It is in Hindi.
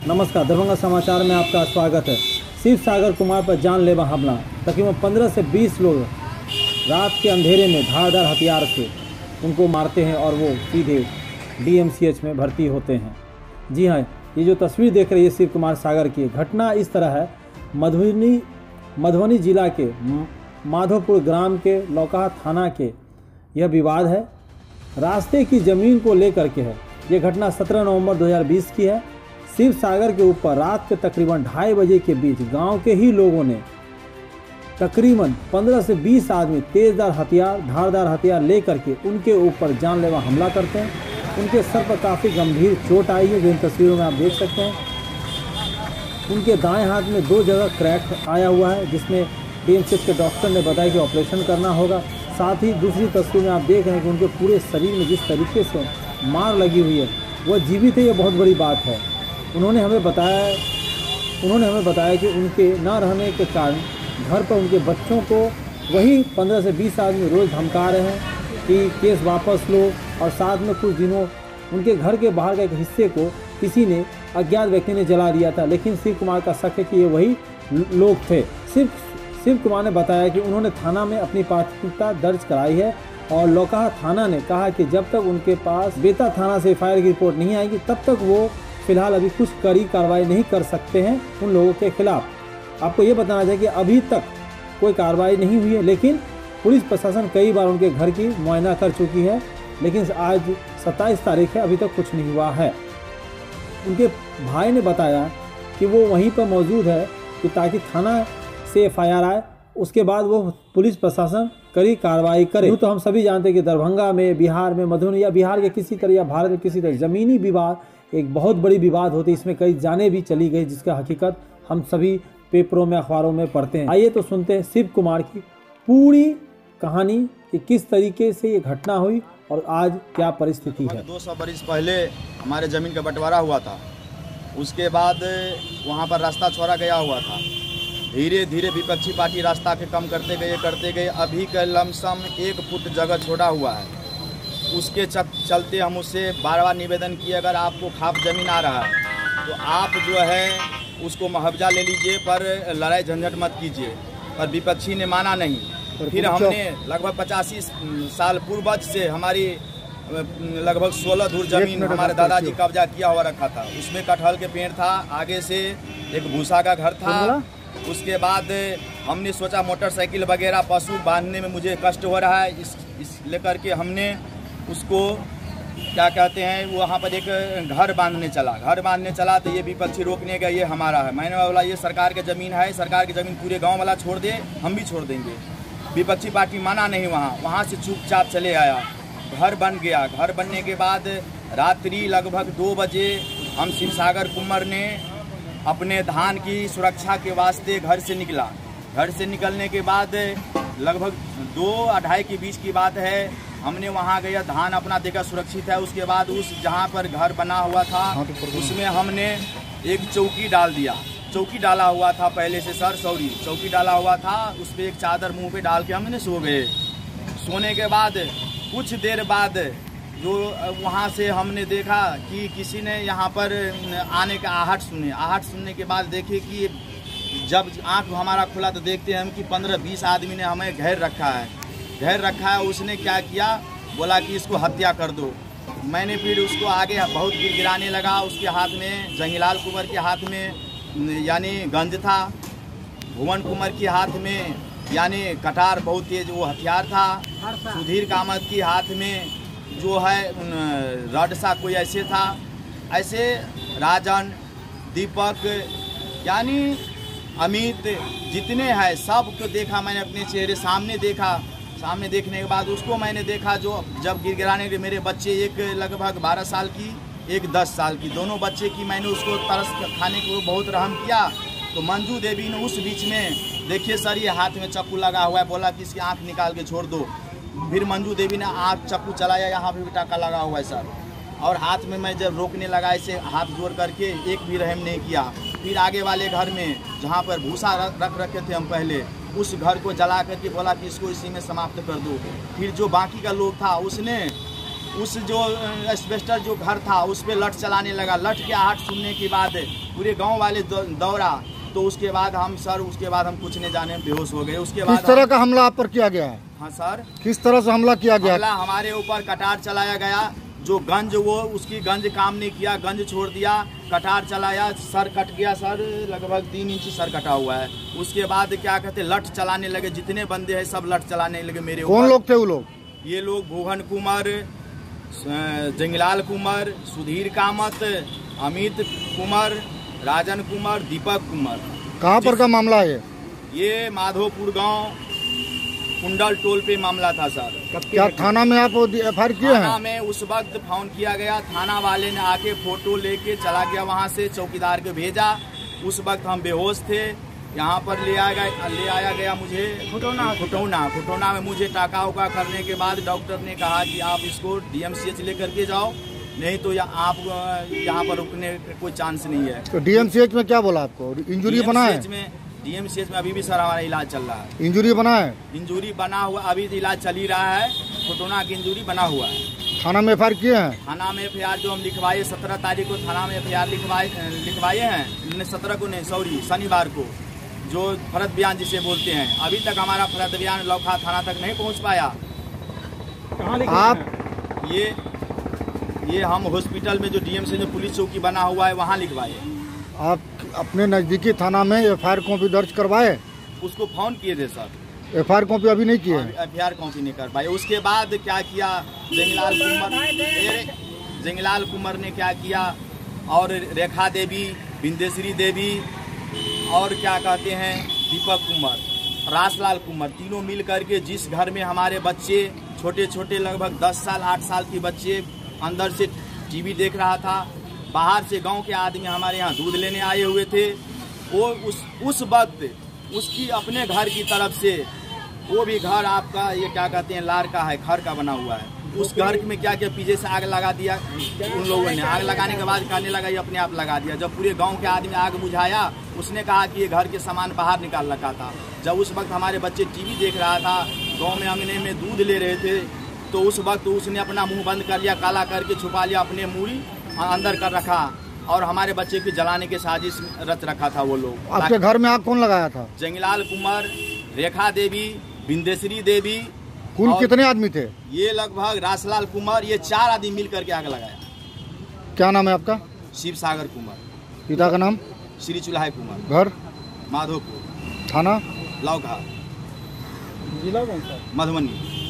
नमस्कार, दरभंगा समाचार में आपका स्वागत है। शिव सागर कुमार पर जानलेवा हमला। तकरीबन 15 से 20 लोग रात के अंधेरे में धारदार हथियार से उनको मारते हैं और वो सीधे DMCH में भर्ती होते हैं। जी हाँ, ये जो तस्वीर देख रही है शिव कुमार सागर की, घटना इस तरह है। मधुबनी जिला के माधोपुर ग्राम के लौकाहा थाना के यह विवाद है। रास्ते की ज़मीन को लेकर के है। ये घटना 17 नवंबर 2020 की है। शिव सागर के ऊपर रात के तकरीबन 2:30 बजे के बीच गांव के ही लोगों ने तकरीबन 15 से 20 आदमी धारदार हथियार लेकर के उनके ऊपर जानलेवा हमला करते हैं। उनके सर पर काफ़ी गंभीर चोट आई है, जो इन तस्वीरों में आप देख सकते हैं। उनके दाएं हाथ में 2 जगह क्रैक आया हुआ है, जिसमें DMCH के डॉक्टर ने बताया कि ऑपरेशन करना होगा। साथ ही दूसरी तस्वीर में आप देख रहे हैं कि उनके पूरे शरीर में जिस तरीके से मार लगी हुई है, वह जीवित है, ये बहुत बड़ी बात है। उन्होंने हमें बताया कि उनके न रहने के कारण घर पर उनके बच्चों को वही 15 से 20 आदमी रोज़ धमका रहे हैं कि केस वापस लो, और साथ में कुछ दिनों उनके घर के बाहर का एक हिस्से को किसी ने अज्ञात व्यक्ति ने जला दिया था। लेकिन शिव कुमार का शक है कि ये वही लोग थे। शिव कुमार ने बताया कि उन्होंने थाना में अपनी प्राथमिकता दर्ज कराई है और लौकाहा थाना ने कहा कि जब तक उनके पास बेता थाना से FIR की रिपोर्ट नहीं आएगी तब तक वो फिलहाल अभी कुछ कड़ी कार्रवाई नहीं कर सकते हैं उन लोगों के खिलाफ। आपको ये बताना चाहिए कि अभी तक कोई कार्रवाई नहीं हुई है, लेकिन पुलिस प्रशासन कई बार उनके घर की मुआयना कर चुकी है। लेकिन आज 27 तारीख है, अभी तक कुछ नहीं हुआ है। उनके भाई ने बताया कि वो वहीं पर मौजूद है कि ताकि थाना से FIR आए, उसके बाद वो पुलिस प्रशासन कड़ी कार्रवाई करे। यूँ तो हम सभी जानते हैं कि दरभंगा में, बिहार में, मधुबनी या बिहार के किसी तरह या भारत में किसी तरह ज़मीनी विवाद एक बहुत बड़ी विवाद होती है। इसमें कई जानें भी चली गई, जिसका हकीकत हम सभी पेपरों में, अखबारों में पढ़ते हैं। आइए तो सुनते हैं शिव कुमार की पूरी कहानी कि किस तरीके से ये घटना हुई और आज क्या परिस्थिति है। 200 बरस पहले हमारे ज़मीन का बंटवारा हुआ था। उसके बाद वहाँ पर रास्ता छोड़ा गया हुआ था। धीरे धीरे विपक्षी पार्टी रास्ता के कम करते गए। अभी का लमसम 1 फुट जगह छोड़ा हुआ है। उसके चलते हम उससे बार-बार निवेदन किए, अगर आपको खाप ज़मीन आ रहा है तो आप जो है उसको मुआवजा ले लीजिए, पर लड़ाई झंझट मत कीजिए। पर विपक्षी ने माना नहीं। फिर हमने लगभग 85 साल पूर्वज से हमारी लगभग 16 धूर जमीन हमारे दादाजी कब्जा किया हुआ रखा था। उसमें कटहल के पेड़ था, आगे से एक भूसा का घर था। उसके बाद हमने सोचा मोटरसाइकिल वगैरह पशु बांधने में मुझे कष्ट हो रहा है, इस लेकर के हमने उसको क्या कहते हैं, वहाँ पर एक घर बांधने चला तो ये विपक्षी रोकने गया, ये हमारा है। मैंने बोला ये सरकार की ज़मीन है, सरकार की ज़मीन पूरे गांव वाला छोड़ दे, हम भी छोड़ देंगे। विपक्षी पार्टी माना नहीं, वहाँ से चुपचाप चले आया। घर बन गया। घर बनने के बाद रात्रि लगभग 2 बजे हम शिव सागर कुंवर ने अपने धान की सुरक्षा के वास्ते घर से निकला। घर से निकलने के बाद लगभग 2-2:30 के बीच की बात है, हमने वहाँ गया, धान अपना देखा सुरक्षित है। उसके बाद उस जहाँ पर घर बना हुआ था उसमें हमने एक चौकी डाल दिया। चौकी डाला हुआ था पहले से चौकी डाला हुआ था। उस पर एक चादर मुंह पे डाल के हमने सो गए। सोने के बाद कुछ देर बाद जो वहाँ से हमने देखा कि किसी ने यहाँ पर आने का आहट सुनने के बाद देखे कि जब आँख हमारा खुला तो देखते हैं हम कि 15-20 आदमी ने हमें घेर रखा है। उसने क्या किया, बोला कि इसको हत्या कर दो। मैंने फिर उसको आगे बहुत गिराने लगा। उसके हाथ में, जंगीलाल कुंवर के हाथ में यानी गंज था, भुवन कुंवर के हाथ में यानी कटार बहुत तेज वो हथियार था, सुधीर कामत के हाथ में जो है रड सा कोई ऐसे था। ऐसे राजन, दीपक यानी अमित जितने हैं सबको देखा मैंने अपने चेहरे सामने देखा। सामने देखने के बाद उसको मैंने देखा जो जब गिराने के मेरे बच्चे, एक लगभग 12 साल की, एक 10 साल की, दोनों बच्चे की मैंने उसको तरस खाने को बहुत रहम किया। तो मंजू देवी ने उस बीच में, देखिए सर ये हाथ में चाकू लगा हुआ है, बोला कि इसकी आँख निकाल के छोड़ दो। फिर मंजू देवी ने आँख चाकू चलाया, यहाँ पे भी टाका लगा हुआ है सर। और हाथ में मैं जब रोकने लगा ऐसे हाथ जोड़ करके, एक भी रहम नहीं किया। फिर आगे वाले घर में जहाँ पर भूसा रख रखे थे हम पहले, उस घर को जला करके बोला कि इसको इसी में समाप्त कर दो। फिर जो बाकी का लोग था उसने उस जो एस्बेस्टर जो घर था उस पे लठ चलाने लगा। लठ के आहट सुनने के बाद पूरे गांव वाले दौड़ा, तो उसके बाद हम कुछ नहीं जाने, बेहोश हो गए। उसके बाद किस तरह का हमला आप पर किया गया है? हाँ सर, किस तरह से हमला किया गया? हमला हमारे ऊपर कटार चलाया गया। जो गंज उसकी गंज काम नहीं किया, गंज छोड़ दिया, कटार चलाया, सर कट गया। सर लगभग 3 इंच सर कटा हुआ है। उसके बाद क्या कहते लठ चलाने लगे, जितने बंदे हैं सब लठ चलाने लगे मेरे ऊपर। कौन लोग थे वो लोग? ये लोग भूषण कुमार, जंगलाल कुमार, सुधीर कामत, अमित कुमार, राजन कुमार, दीपक कुमार। कहाँ पर का मामला है ये माधोपुर गांव कुंडल टोल पे मामला था सर। क्या थाना में आप FIR किए हैं? थाना में उस वक्त फोन किया गया, थाना वाले ने आके फोटो लेके चला गया, वहां से चौकीदार को भेजा। उस वक्त हम बेहोश थे, यहाँ पर ले आया गया मुझे खुटौना में। मुझे टाका उका करने के बाद डॉक्टर ने कहा कि आप इसको DMCH लेकर के जाओ, नहीं तो आप यहाँ पर रुकने का कोई चांस नहीं है। तो DMCH में क्या बोला आपको? इंजुरी बना है? DMCH में अभी भी सर हमारा इलाज चल रहा है। इंजुरी बना है? इंजुरी बना हुआ, अभी इलाज चल ही रहा है। खुटौना की इंजुरी बना हुआ है। थाना में FIR किए हैं? थाना में FIR जो हम लिखवाए 17 तारीख को थाना में FIR लिखवाए हैं। 17 को नहीं, सॉरी, शनिवार को, जो फरद बयान जिसे बोलते हैं। अभी तक हमारा फरद बयान लौखा थाना तक नहीं पहुंच पाया। आप ये हम हॉस्पिटल में जो DMCH में पुलिस चौकी बना हुआ है वहाँ लिखवाए। आप अपने नजदीकी थाना में FIR कॉपी दर्ज करवाए? उसको फोन किए थे सर। FIR कॉपी अभी नहीं किए? FIR कॉपी नहीं कर पाए। उसके बाद क्या किया, जंगलाल कुमार ने क्या किया, और रेखा देवी, बिंदेश्वरी देवी, और क्या कहते हैं दीपक कुमार, रासलाल कुमार, तीनों मिल करके जिस घर में हमारे बच्चे छोटे छोटे लगभग 10 साल 8 साल के बच्चे अंदर से TV देख रहा था, बाहर से गांव के आदमी हमारे यहाँ दूध लेने आए हुए थे, वो उस वक्त उसकी अपने घर की तरफ से, वो भी घर आपका ये क्या कहते हैं लार का है, खर का बना हुआ है, उस घर में क्या किया पीछे से आग लगा दिया उन लोगों ने। आग लगाने के बाद कहने लगा ये अपने आप लगा दिया। जब पूरे गांव के आदमी आग बुझाया, उसने कहा कि ये घर के सामान बाहर निकाल रखा था। जब उस वक्त हमारे बच्चे TV देख रहा था, गाँव में अंगने में दूध ले रहे थे, तो उस वक्त उसने अपना मुंह बंद कर लिया, काला करके छुपा लिया, अपने मूड़ी अंदर कर रखा, और हमारे बच्चे की जलाने की साजिश रच रखा था वो लोग। आपके घर में आग कौन लगाया था? जंगलाल कुमार, रेखा देवी, बिंदेश्वरी देवी। कुल कितने आदमी थे? ये लगभग रासलाल कुमार, ये 4 आदमी मिल करके आग लगाया। क्या नाम है आपका? शिव सागर कुमार। पिता का नाम? श्री चुल्हाय कुमार। घर? माधोपुर। थाना? लौघा। जिला कौन सा? मधुबनी।